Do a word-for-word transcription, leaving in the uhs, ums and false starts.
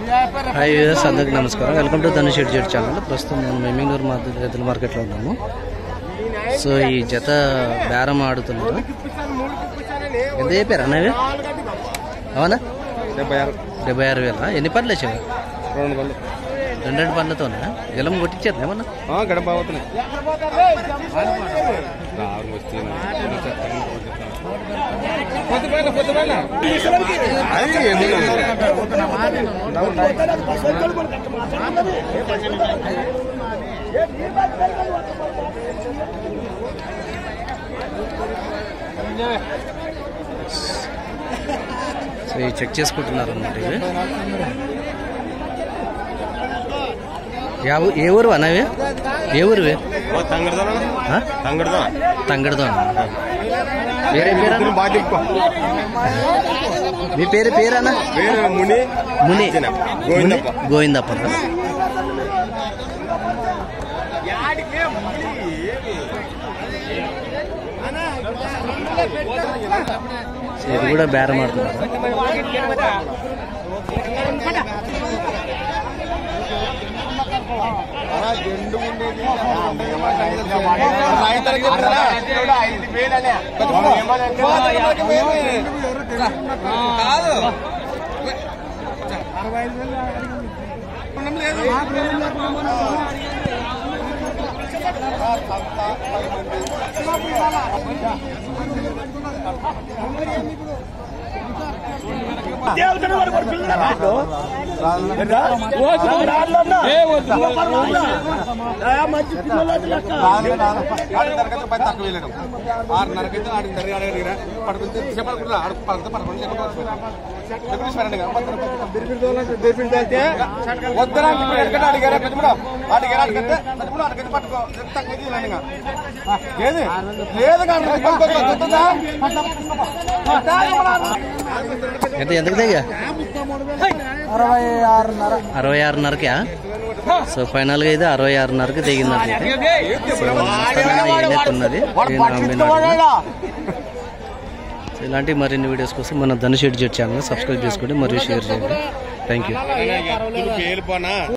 Hi viewers, అందరికీ నమస్కారం. Welcome to Dhanush shed Z channel. ప్రస్తుతం మనం మెమింగూరు ఎద్దుల మార్కెట్లో ఉన్నాము. సో ఈ జత బేరం ఆడుతున్నారు. ఎంత చెప్పారు అన్నవి? అవునా, డెబ్బై ఆరు డెబ్బై ఆరు వేల. ఎన్ని పనులు వచ్చాయి? రెండు పళ్ళు రెండు రెండు పనులతోనే గెలం కొట్టించారు ఏమన్నా? గడప అవుతున్నాయి. సో ఇవి చెక్ చేసుకుంటున్నారు అన్నమాట. ఇవి ఏ ఊరు అన్నవి? ఏ ఊరువి? తంగడదో. వేరే పేరు? మీ పేరు పేరన్నా? ముని ముని గోవిందప్ప. ఇది కూడా బేరం ఆడుతున్నారు. ఎంత ఎంతకు దగ్గర? అరవై ఆరున్నర అరవై ఆరున్నరకా? సో ఫైనల్ గా అయితే అరవై ఆరున్నరకి దిగిందంటే ఉన్నది. ఇలాంటి మరిన్ని వీడియోస్ కోసం మన Dhanush shed Z channel subscribe చేసుకోండి మరియు షేర్ చేయండి. Thank you.